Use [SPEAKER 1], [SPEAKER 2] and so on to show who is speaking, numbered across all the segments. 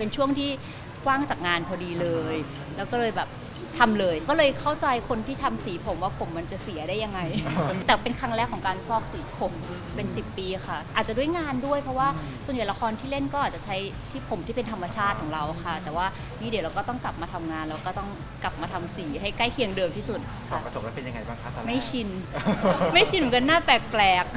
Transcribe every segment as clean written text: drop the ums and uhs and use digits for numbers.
[SPEAKER 1] เป็นช่วงที่ว่างจากงานพอดีเลยแล้วก็เลยแบบทำเลยก็เลยเข้าใจคนที่ทำสีผมว่าผมมันจะเสียได้ยังไง แต่เป็นครั้งแรกของการฟอกสีผมเป็น10 ปีค่ะอาจจะด้วยงานด้วยเพราะว่าส่วนใหญ่ละครที่เล่นก็อาจจะใช้ที่ผมที่เป็นธรรมชาติของเราค่ะแต่ว่านี่เดี๋ยวเราก็ต้องกลับมาทำงานแล้วก็ต้องกลับมาทำสีให้ใกล้เคียงเดิมที่สุดค่ะ
[SPEAKER 2] ประสบแล้วเป็นยังไงบ้างคะ
[SPEAKER 1] ไม่ชิน ไม่ชินเหมือนกันหน้าแปลก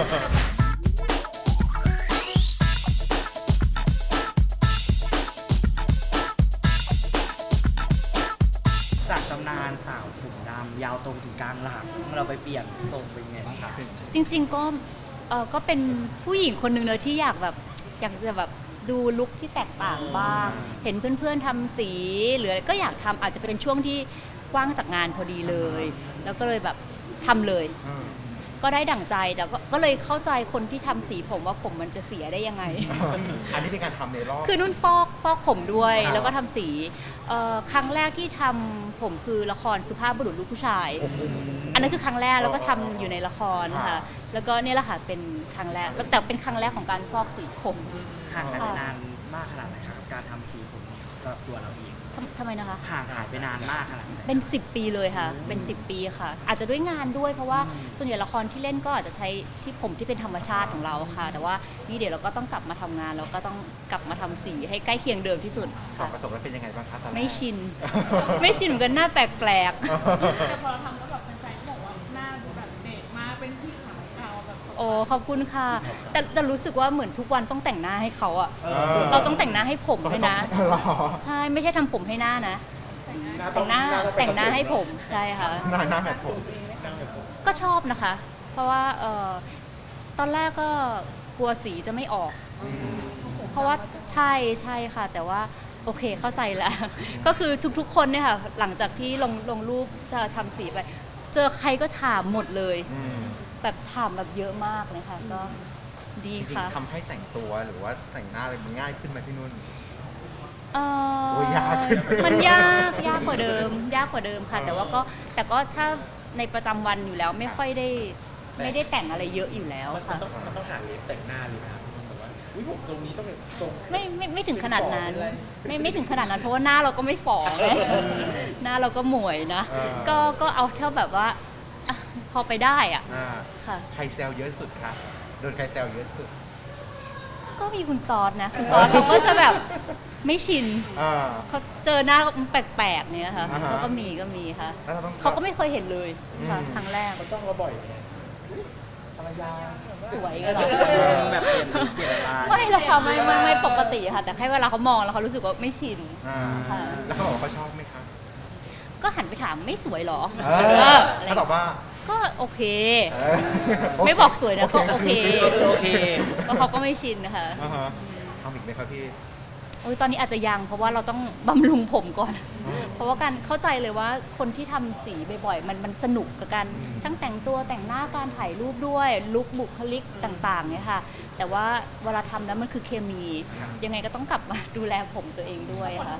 [SPEAKER 3] จากตำนานสาวผมดำยาวตรงถึงกลางหลังเราไปเปลี่ยนทรงเป็นไงบ้างคะ
[SPEAKER 1] จริงๆก็เป็นผู้หญิงคนหนึ่งเลยที่อยากจะแบบดูลุคที่แตกต่างบ้างเห็นเพื่อนๆทำสีหรือก็อยากทำอาจจะเป็นช่วงที่ว่างจากงานพอดีเลยแล้วก็เลยแบบทำเลยก็ได้ดั่งใจแต่ก็เลยเข้าใจคนที่ทำสีผมว่าผมมันจะเสียได้ยังไง
[SPEAKER 2] อันนี้เป็นการทำในรอบ
[SPEAKER 1] คือนุ่นฟอกผมด้วยแล้วก็ทำสีครั้งแรกที่ทำผมคือละครสุภาพบุรุษลูกผู้ชายอันนั้นคือครั้งแรกแล้วก็ทำอยู่ในละครค่ะแล้วก็นี่แหละค่ะเป็นครั้งแรกแต่เป็นครั้งแรกของการฟอกสีผม
[SPEAKER 3] ห่างกันนานมากขนาดไหนคะกับการทำสีผมสำหรับตัวเราเอง
[SPEAKER 1] ทำไมนะคะ
[SPEAKER 3] ห่างหายไปนานมากขนาดไหน
[SPEAKER 1] เป็น10 ปีเลยค่ะเป็น10 ปีค่ะอาจจะด้วยงานด้วยเพราะว่าส่วนใหญ่ละครที่เล่นก็อาจจะใช้ที่ผมที่เป็นธรรมชาติของเราค่ะแต่ว่านี่เดี๋ยวเราก็ต้องกลับมาทำงานแล้วก็ต้องกลับมาทำสีให้ใกล้เคียงเดิมที่สุด
[SPEAKER 2] ค่ะประสบแล้วเป็นยังไงบ้างคะ
[SPEAKER 1] ไม่ชิน ไม่ชินเหมือนกันหน้าแปลก
[SPEAKER 4] แต่พอเราทำแล้วแบบแฟนๆก็บอกว่าหน้าดูแบบเด็กมาเป็นที่ขายเราแบบ
[SPEAKER 1] โอ้ขอบคุณค่ะแต่รู้สึกว่าเหมือนทุกวันต้องแต่งหน้าให้เขาอะเราต้องแต่งหน้าให้ผมด้วยนะใช่ไม่ใช่ทำผมให้หน้านะแต่งหน้าให้ผมใช่ค่ะ
[SPEAKER 2] หน้าแบบผม
[SPEAKER 1] ก็ชอบนะคะเพราะว่าตอนแรกก็กลัวสีจะไม่ออกเพราะว่าใช่ค่ะแต่ว่าโอเคเข้าใจแล้วก็คือทุกๆคนเนี่ยค่ะหลังจากที่ลงรูปจะทำสีไปเจอใครก็ถามหมดเลยแบบถามแบบเยอะมากเลยค่ะก็ดีค่ะ
[SPEAKER 2] ทำให้แต่งตัวหรือว่าแต่งหน้าอะไรมันง่ายขึ้นไหมพี่นุ่น
[SPEAKER 1] ยากมันยากกว่าเดิมค่ะแต่ก็ถ้าในประจำวันอยู่แล้วไม่ค่อยได้แต่งอะไรเยอะอยู่แล้วค่ะ
[SPEAKER 3] มันต้องหาเล็บแต่งหน้าหรือเปล่าแบบว่าผมทรงนี้ต้องเป็นทรง
[SPEAKER 1] ไม่ถึงขนาดนั้นไม่ถึงขนาดนั้นเพราะว่าหน้าเราก็ไม่ฝ่อเลยหน้าเราก็หมวยนะก็เอาเท่าแบบว่าพอไปได้อ่ะค่ะ
[SPEAKER 2] ใครแซวเยอะสุดคะโดนใครแซวเยอะสุด
[SPEAKER 1] ก็มีคุณตอดนะคุณตอดเขาก็จะแบบไม่ชินเขาเจอหน้าแปลกๆเนี่ยค่ะก็มีค่ะเขาก็ไม่เคยเห็นเลยค่ะครั้งแรก
[SPEAKER 3] เขาจ้องเราบ่อยภรรยา
[SPEAKER 1] สวยกันหรอ
[SPEAKER 3] แบบเปลี่ยนอะไร
[SPEAKER 1] ไม่หรอกค่ะไม่ปกติค่ะแต่แค่เวลาเขามองแล้วเขารู้สึกว่าไม่ชิน
[SPEAKER 2] ค่ะแล้วเขาบอกเขาชอบไหมคะ
[SPEAKER 1] ก็หันไปถามไม่สวยหรอ
[SPEAKER 2] เขาตอบว่า
[SPEAKER 1] ก็โอเคไม่บอกสวยนะก็โอเคเพราะเขาก็ไม่ชินนะคะ
[SPEAKER 2] ทำอีกไหมครับพี่
[SPEAKER 1] ตอนนี้อาจจะยังเพราะว่าเราต้องบำรุงผมก่อนเพราะว่าการเข้าใจเลยว่าคนที่ทำสีบ่อยๆมันสนุกกับการทั้งแต่งตัวแต่งหน้าการถ่ายรูปด้วยลุคบุคลิกต่างๆเนี่ยค่ะแต่ว่าเวลาทำแล้วมันคือเคมียังไงก็ต้องกลับมาดูแลผมตัวเองด้วยค่ะ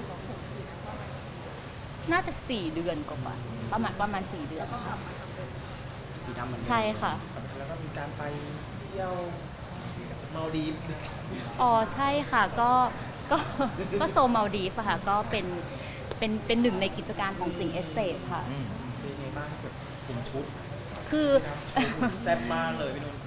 [SPEAKER 1] น่าจะ4 เดือนกว่าประมาณ4 เดือน
[SPEAKER 3] สีดำ
[SPEAKER 1] ใช่ค่ะ
[SPEAKER 3] แล้วก็มีการไปเที่ยวมาลดีฟ
[SPEAKER 1] ใช่ค่ะก็โซมาลดีฟอะค่ะก็เป็นหนึ่งในกิจการของสิงห์เอสเตทค่ะ
[SPEAKER 3] เป็นไงบ้างแบบเป็นชุด
[SPEAKER 1] คือ
[SPEAKER 3] แซ่บมากเลยพี่นุ่น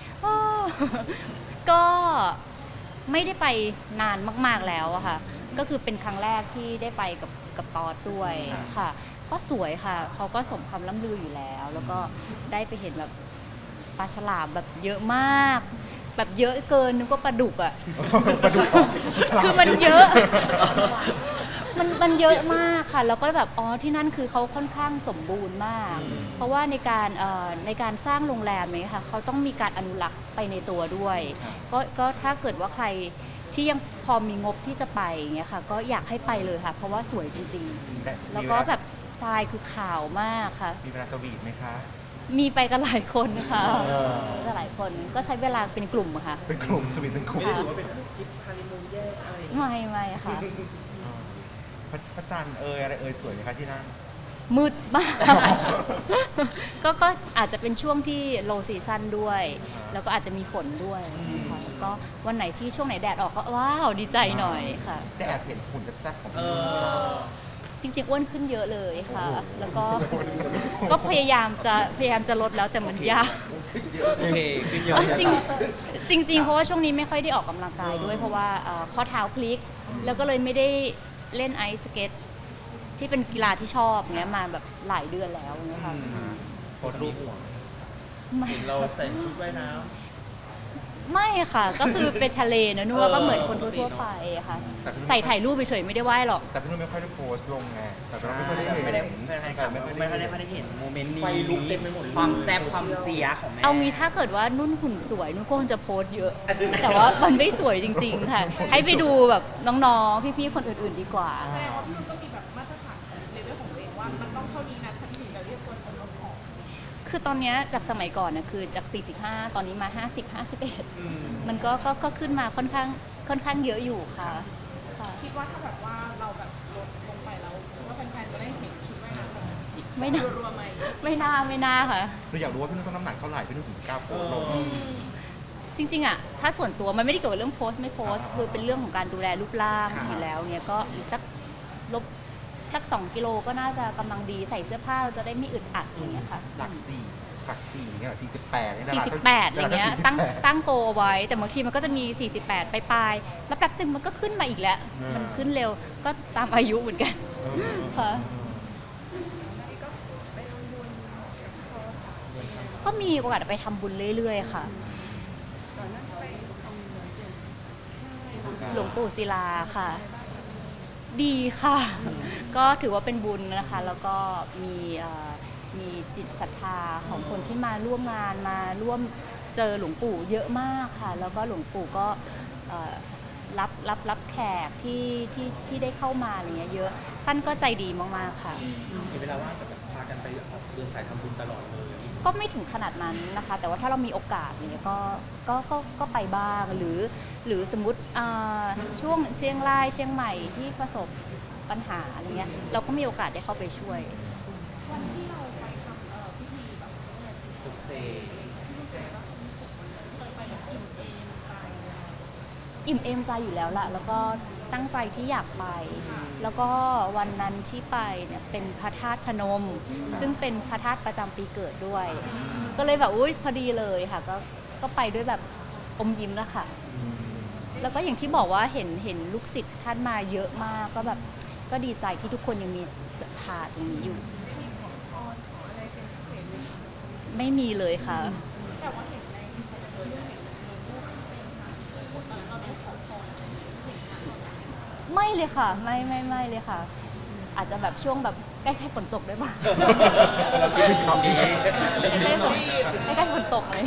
[SPEAKER 1] ก็ไม่ได้ไปนานมากๆแล้วอะค่ะก็คือเป็นครั้งแรกที่ได้ไปกับตอดด้วยค่ะก็สวยค่ะเขาก็สมคำล่ำลืออยู่แล้วแล้วก็ได้ไปเห็นแบบปลาฉลามแบบเยอะมากแบบเยอะเกินนึกว่าปลาดุกอ่ะคือมันเยอะมันเยอะมากค่ะแล้วก็แบบที่นั่นคือเขาค่อนข้างสมบูรณ์มากเพราะว่าในการสร้างโรงแรมนี้ค่ะเขาต้องมีการอนุรักษ์ไปในตัวด้วยก็ถ้าเกิดว่าใครที่ยังพอมีงบที่จะไปอย่างเงี้ยค่ะก็อยากให้ไปเลยค่ะเพราะว่าสวยจริงๆแล้วก็แบบทรายคือขาวมากค่ะ
[SPEAKER 2] มีเวลาสวีทไหมคะ
[SPEAKER 1] มีไปกันหลายคนค่ะหลายคนก็ใช้เวลาเป็นกลุ่มค่ะ
[SPEAKER 2] เป็นกลุ่มสวีทเป็นกลุ่ม
[SPEAKER 3] ไม่ได้ถือว่าเป็นทริปฮันนีมูนแยกอะไร
[SPEAKER 1] ไม่ค่ะ
[SPEAKER 2] พระจันทร์อะไรสวยไหมคะที่นั่น
[SPEAKER 1] มืดมาก ก็อาจจะเป็นช่วงที่ low season ด้วย แล้วก็อาจจะมีฝนด้วยค่ะก็วันไหนที่ช่วงไหนแดดออกก็ว้าวดีใจหน่อยค่ะ
[SPEAKER 2] แต่แอบเห็นหุ่นแซ่บๆของ
[SPEAKER 3] เอ
[SPEAKER 2] พี่นุ่น
[SPEAKER 3] อ
[SPEAKER 1] จริงๆอ้วนขึ้นเยอะเลยค่ะ แล้วก็พยายามจะลดแล้วแต่มันยาก
[SPEAKER 3] โอเคขึ้นเยอะ
[SPEAKER 1] จริงเพราะว่าช่วงนี้ไม่ค่อยได้ออกกำลังกายด้วย เพราะว่าข้อเท้าพลิก แล้วก็เลยไม่ได้เล่นไอซ์สเก็ตที่เป็นกีฬาที่ชอบเงี้ยมาแบบหลายเดือนแล้วเงี้ยค่ะ
[SPEAKER 3] โพสต์รูปห่วง
[SPEAKER 1] ไม่
[SPEAKER 3] เราใส่ชุดว่ายน้
[SPEAKER 1] ไม่ค่ะ ก็คือเป็นทะเลนะนัวก็เหมือนคนทั่วๆไปค่ะ ใส่ถ่ายรูปเฉยๆไม่ได้ไหว้หรอก
[SPEAKER 2] แต่พี่นุ่นไม่ค่อยได้โพสต์ลงไงแต่เราไม่ค่อยได้
[SPEAKER 3] ำ
[SPEAKER 2] เห็น
[SPEAKER 3] ไม่ได้แฟนคลับไม่ค่อยได้เห็นโมเมนต์นี้ความแซ่บความเสียของแม่
[SPEAKER 1] เอางี้ถ้าเกิดว่านุ่นหุ่นสวยนุ่นก็คงจะโพสต์เยอะ แต่ว่ามันไม่สวยจริง ๆ ค่ะ ให้ไปดูแบบน้องๆพี่ๆคนอื่นๆดีกว่า
[SPEAKER 4] แสดงว่าพี่นุ่นก็มีแบบมาตรฐานของเลเวลของตัวเองว่ามันต้องเท่านี้นะฉันถึงจะเรียกตัวฉันว่าผอม
[SPEAKER 1] คือตอนเนี้ยจากสมัยก่อนนะคือจาก 45 ตอนนี้มา 50 51 มันก็ขึ้นมาค่อนข้างเยอะอยู่ค่ะค่ะ
[SPEAKER 4] คิดว่าถ้าแบบว่าเราแบบลดลงไปแล้วคิดว่าแฟนๆจะได้เห็นชุดว่ายน้ำแบบ
[SPEAKER 1] ไม่น่า
[SPEAKER 4] รัวๆไหม
[SPEAKER 1] ไม่น่าค่ะ
[SPEAKER 2] เราอยากรู้ว่าพี่นุ่นต้องน้ำหนักเท่าไหร่พี่นุ่นถึงกล้าโพสต์ลง
[SPEAKER 1] จริงๆอ่ะถ้าส่วนตัวมันไม่ได้เกี่ยวกับเรื่องโพสต์ไม่โพสต์คือเป็นเรื่องของการดูแลรูปร่างอยู่แล้วเนี่ยก็อีกสัก2 กิโลก็น่าจะกำลังดีใส่เสื้อผ้าเราจะได้ไม่อึดอัดอย่างเงี้ยค่ะ
[SPEAKER 2] หลัก4เนี่ย48เนี่ย
[SPEAKER 1] 48อะไรเงี้ยตั้งโกเอาไว้แต่บางทีมันก็จะมี 48ปลายๆแล้วแป๊บนึงมันก็ขึ้นมาอีกแล้ว มันขึ้นเร็วก็ตามอายุเหมือนกันค่ะก็มีโอกาสไปทำบุญเรื่อยๆค่ะหลวงปู่ศิลาค่ะ ดีค่ะ ก็ถือว่าเป็นบุญนะคะ แล้วก็มีจิตศรัทธาของคนที่มาร่วมงานมาร่วมเจอหลวงปู่เยอะมากค่ะ แล้วก็หลวงปู่ก็รับแขกที่ได้เข้ามาอะไรเงี้ยเยอะท่านก็ใจดีมากๆค่ะ
[SPEAKER 3] มีเวลาว่างจะแบบพากันไปเดินสายทำบุญตลอดเลย
[SPEAKER 1] ก็ไม่ถึงขนาดนั้นนะคะ แต่ว่าถ้าเรามีโอกาสเนี่ยก็ไปบ้างหรือสมมติช่วงเชียงรายเชียงใหม่ที่ประสบปัญหาอะไรเงี้ยเราก็มีโอกาสได้เข้าไปช่วย
[SPEAKER 4] วันที่เราไปทำพิธีแบบ
[SPEAKER 3] สุกเซ
[SPEAKER 4] เคยไปแบบ
[SPEAKER 1] อิ่มเอมใจอยู่แล้วล่ะแล้วก็ตั้งใจที่อยากไป แล้วก็วันนั้นที่ไปเนี่ยเป็นพระธาตุพนม ซึ่งเป็นพระธาตุประจำปีเกิดด้วย ก็เลยแบบอุ้ยพอดีเลยค่ะก็ไปด้วยแบบอมยิ้มแล้วค่ะ แล้วก็อย่างที่บอกว่าเห็นลูกศิษย์ท่านมาเยอะมากก็แบบก็ดีใจที่ทุกคนยังมีศรัทธาตรงนี้อยู่ ไม่มีเลยค่ะ
[SPEAKER 4] แต่ว่าเห็นในอินสตาแกรมเห็นรูปเป็นค่ะเราได้ขอพร
[SPEAKER 1] ไม่เลยค่ะ ไม่เลยค่ะ อาจจะแบบช่วงแบบใกล้ๆฝนตกด้วยป่ะ
[SPEAKER 2] เราคิดถึงคำนี้
[SPEAKER 1] ใกล้ๆฝนตกเลย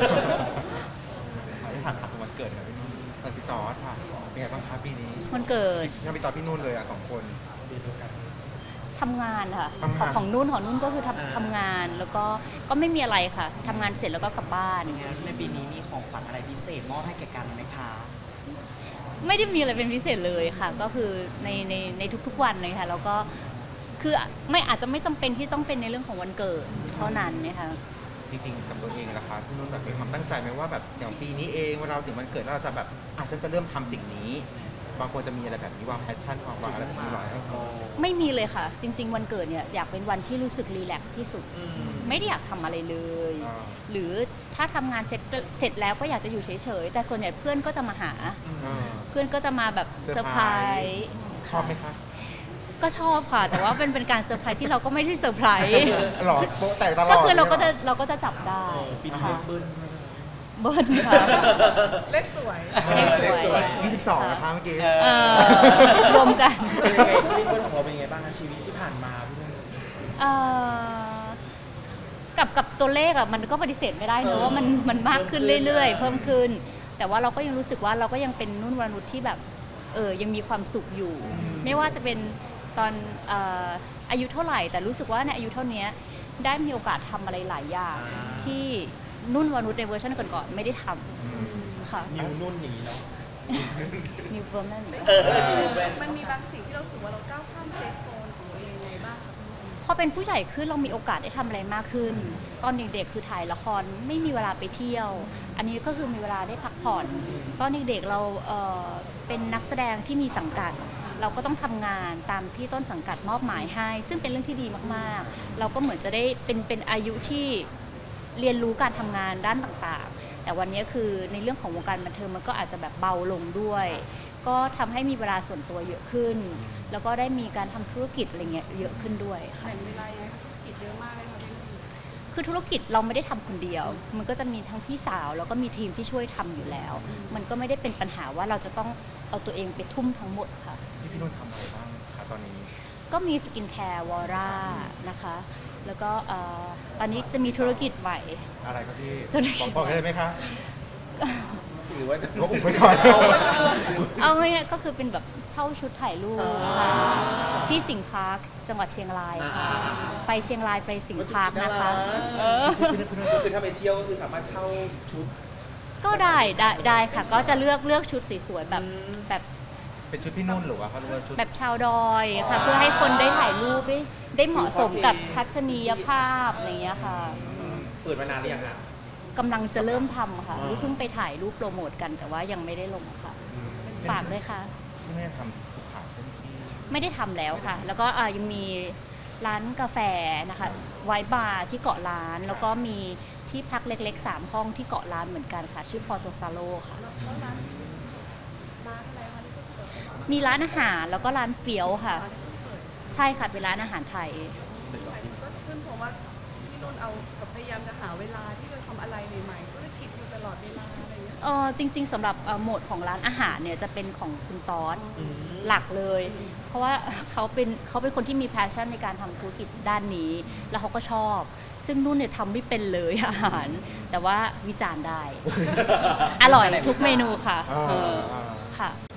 [SPEAKER 2] ที่ผ่านมาวันเกิดกับพี่นุ่นตอนพี่ต่อค่ะเป็นไงบ้างคะปีนี้
[SPEAKER 1] มันเกิด
[SPEAKER 2] ที่พี่ต่อพี่นุ่นเลยอ่ะ2 คน
[SPEAKER 1] ทำงานค่ะ
[SPEAKER 2] ทำงาน
[SPEAKER 1] ของนุ่นก็คือทำงานแล้วก็ไม่มีอะไรค่ะทำงานเสร็จแล้วก็กลับบ้าน
[SPEAKER 3] ในปีนี้มีของขวัญอะไรพิเศษมอบให้แก่กันไหมคะ
[SPEAKER 1] ไม่ได้มีอะไรเป็นพิเศษเลยค่ะ ก็คือในทุกๆวันเลยค่ะแล้วก็คือไม่อาจจะไม่จำเป็นที่ต้องเป็นในเรื่องของวันเกิดเท่านั้นนะคะ
[SPEAKER 2] จริงๆกับตัวเองนะคะพี่นุ่นแบบมีความตั้งใจไหมว่าแบบอย่างปีนี้เองเวลาเราถึงวันเกิดแล้วเราจะแบบฉันจะเริ่มทำสิ่งนี้บางคนจะมีอะไรแบบนี้วางแพชชั่นวางอะไรแบบนี้ไว้
[SPEAKER 1] ไม่มีเลยค่ะ จริง ๆ วันเกิดเนี่ยอยากเป็นวันที่รู้สึกรีแลกซ์ที่สุด ไม่ได้อยากทำอะไรเลย หรือถ้าทำงานเสร็จแล้วก็อยากจะอยู่เฉยๆแต่ส่วนใหญ่เพื่อนก็จะมาหา เพื่อนก็จะมาแบบเซอร์ไพรส์
[SPEAKER 2] ชอบไหมคะ
[SPEAKER 1] ก็ชอบค่ะ แต่ว่าเป็นการเซอร์ไพรส์ที่เราก็ไม่ได้เซอร์ไพรส์
[SPEAKER 2] หรอโป๊ะแตกตลอด
[SPEAKER 1] ก็คือเราก็จะจับได้
[SPEAKER 3] ปีนี้
[SPEAKER 1] ค่ะ
[SPEAKER 3] เบิ้ล
[SPEAKER 1] เบิร์นค่ะ
[SPEAKER 4] เลขสวย
[SPEAKER 1] เลขสวย
[SPEAKER 2] 22นะคะเมื่อกี้
[SPEAKER 1] รวมกัน
[SPEAKER 3] เป็นยังไงพี่เบิ้ลของเราเป็นยังไงบ้างคะชีวิตที่ผ่านมาพี่นุ่น
[SPEAKER 1] กับตัวเลขอะมันก็ปฏิเสธไม่ได้นะว่ามันมากขึ้นเรื่อยๆเพิ่มขึ้น แต่ว่าเราก็ยังรู้สึกว่าเราก็ยังเป็นนุ่นวรนุชที่แบบยังมีความสุขอยู่ ไม่ว่าจะเป็นตอนอายุเท่าไหร่แต่รู้สึกว่าในอายุเท่านี้ได้มีโอกาสทำอะไรหลายอย่างที่นุ่นวรนุชในเวอร์ชันก่อนๆไม่ได้ทำค่ะ
[SPEAKER 3] นิวนุ่นอย่างนี้เนาะ
[SPEAKER 1] New Woman
[SPEAKER 5] มันมีบางสิ่งที่เรารู้สึกว่าเราก้าวข้ามเซฟโซนของตัวเองยังไงบ้างคะ
[SPEAKER 1] พอเป็นผู้ใหญ่ขึ้นเรามีโอกาสได้ทำอะไรมากขึ้น ตอนเด็กๆคือถ่ายละครไม่มีเวลาไปเที่ยว อันนี้ก็คือมีเวลาได้พักผ่อน ตอนเด็กๆเราเป็นนักแสดงที่มีสังกัด เราก็ต้องทำงานตามที่ต้นสังกัดมอบหมายให้ ซึ่งเป็นเรื่องที่ดีมากๆ เราก็เหมือนจะได้เป็นอายุที่เรียนรู้การทำงานด้านต่างๆ แต่วันนี้คือในเรื่องของวงการบันเทิงมันก็อาจจะแบบเบาลงด้วย ก็ทำให้มีเวลาส่วนตัวเยอะขึ้น แล้วก็ได้มีการทำธุรกิจอะไรเงี้ยเยอะขึ้นด้วยค่ะ
[SPEAKER 4] แบ่งเวลายังไงคะธุรกิจเยอะมากเลยค่ะพี่นุ่น
[SPEAKER 1] คือธุรกิจเราไม่ได้ทำคนเดียว มันก็จะมีทั้งพี่สาวแล้วก็มีทีมที่ช่วยทำอยู่แล้ว มันก็ไม่ได้เป็นปัญหาว่าเราจะต้องเอาตัวเองไปทุ่มทั้งหมดค่ะ
[SPEAKER 2] พี่นุ่นทำอะไรบ้างคะตอนนี้
[SPEAKER 1] ก็มีสกินแคร์วอร่านะคะ แล้วก็ตอนนี้จะมีธุรกิจใหม่
[SPEAKER 2] อะไรครับพี่
[SPEAKER 1] ธุรกิจ
[SPEAKER 2] บอกได้ไหมคะ
[SPEAKER 3] หรือว่าจะ
[SPEAKER 2] ก็อุบไว้ก่อน
[SPEAKER 1] เอาง่ายๆก็คือเป็นแบบเช่าชุดถ่ายรูปค่ะที่สิงห์พาร์คจังหวัดเชียงรายค่ะ ไปเชียงรายไปสิงห์พาร์คนะคะ
[SPEAKER 3] คือถ้าไปเที่ยวก็คือสามารถเช่าชุด
[SPEAKER 1] ก็ได้ค่ะ ก็จะเลือกชุดสวยๆแบบ
[SPEAKER 2] เป็นชุดพี่นุ่นหรือว่าเขาเรียกว่าชุด
[SPEAKER 1] แบบชาวดอยค่ะ เพื่อให้คนได้ถ่ายรูปได้เหมาะสมกับทัศนียภาพอะไรอย่างเงี้ยค่ะ
[SPEAKER 3] เปิดมานานหรือยังอ่ะ
[SPEAKER 1] กำลังจะเริ่มทำค่ะนี่เพิ่งไปถ่ายรูปโปรโมทกันแต่ว่ายังไม่ได้ลงค่ะ ฝากด้วยค่ะ
[SPEAKER 2] ที่ไม่ได้ทำสุขาเป็นที่
[SPEAKER 1] ไม่ได้ทำแล้วค่ะ แล้วก็ยังมีร้านกาแฟนะคะไวท์บาร์ที่เกาะล้าน แล้วก็มีที่พักเล็กๆ3ห้องที่เกาะล้านเหมือนกันค่ะ ชื่อพอโตซาโลค่ะ มีร้านอาหารแล้วก็ร้านเฟี้ยวค่ะ ใช่ค่ะเป็นร้านอาหารไทย
[SPEAKER 4] ก็ชื่นชมว่าพี่นุ่นเอากับพยายามจะหาเวลาที่จะทำอะไรใหม่ๆธุรกิจอยู่ตลอดเวลาอะไรอย่างเงี้ย
[SPEAKER 1] จริงๆสำหรับโหมดของร้านอาหารเนี่ยจะเป็นของคุณตอสหลักเลย เพราะว่าเขาเป็นคนที่มีแพชชั่นในการทำธุรกิจด้านนี้ แล้วเขาก็ชอบ ซึ่งนุ่นเนี่ยทำไม่เป็นเลยอาหาร แต่ว่าวิจารณ์ได้ อร่อยทุกเมนูค่ะ
[SPEAKER 2] อ่า
[SPEAKER 1] ค่ะ